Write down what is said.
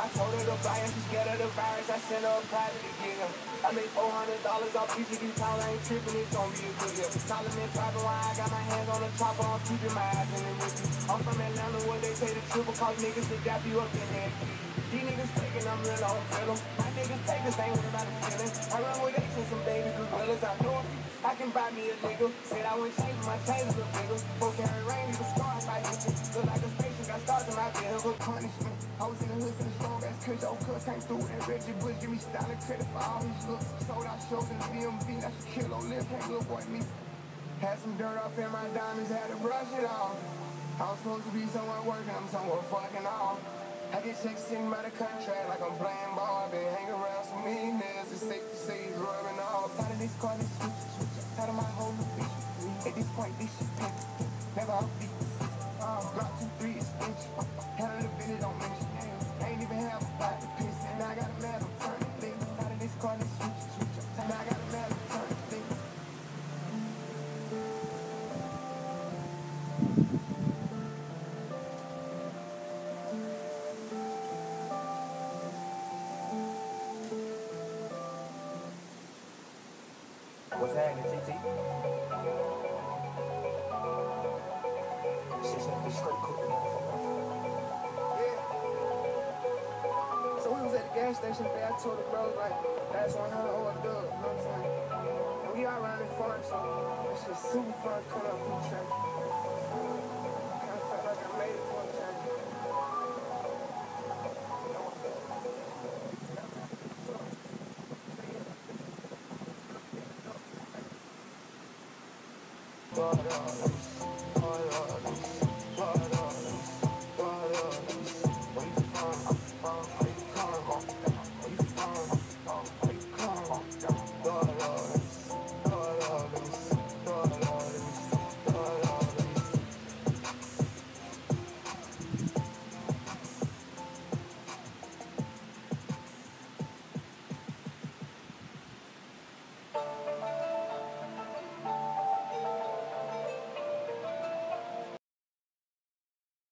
I told her to fly and she scared of the virus. I sent her a private to get him. I made $400 off each of these pounds. I ain't tripping, it's gon' be a good year. Solomon driving while I got my hands on the chopper. I'm keeping my eyes in the whiskey. I'm from Atlanta where they pay the triple cause niggas to dap you up in there. These niggas faking, I'm real, I don't feel them. My niggas take this, ain't worried about the feeling. I run with H and some baby gorillas. I know if I can buy me a nigga. Said I wouldn't change my chains a little bigger. 4 carry rain, niggas stars by hitching. Look like a station, got stars in my vehicle. Punishment. I was in the hood for the strong ass kush. Old cuz came through and Reggie Bush give me style and credit for all his looks. Sold out shows in the DMV, that's a kilo live, can't little boy me. Had some dirt off in my diamonds, had to brush it off. I was supposed to be somewhere working, I'm somewhere fucking off. I get checks sitting by the contract like I'm playing ball. I've been hanging around some mean niggas, it's safe to say it's rubbing off. Tired of this car, this switch, tired of my whole new bitch. At this point, this shit pink, never off beat. Block 2, 3 is inch, handle the business, don't mention. Ain't even have a pot to piss, and I got a mad, I'm turning thing. Tired of this car, this switch, and I got a mad, I'm turning thing. What's happening, TT? Shit's gonna be straight cooking, motherfucker. Yeah. So we was at the gas station today. I told the bro, like, that's on how to hold a dub, you know what I'm saying? And we all around in fun, so that shit's super fun coming up through traffic. Kinda felt like I made it for a time.